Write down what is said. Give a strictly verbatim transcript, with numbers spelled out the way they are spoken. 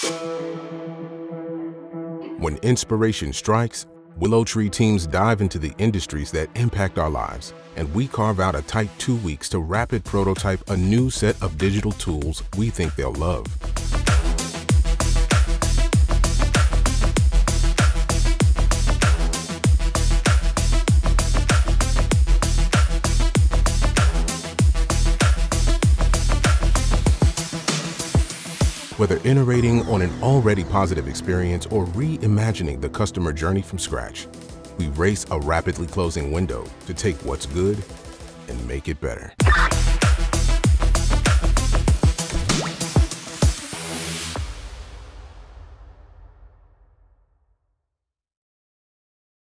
When inspiration strikes, WillowTree teams dive into the industries that impact our lives, and we carve out a tight two weeks to rapid prototype a new set of digital tools we think they'll love. Whether iterating on an already positive experience or reimagining the customer journey from scratch, we race a rapidly closing window to take what's good and make it better.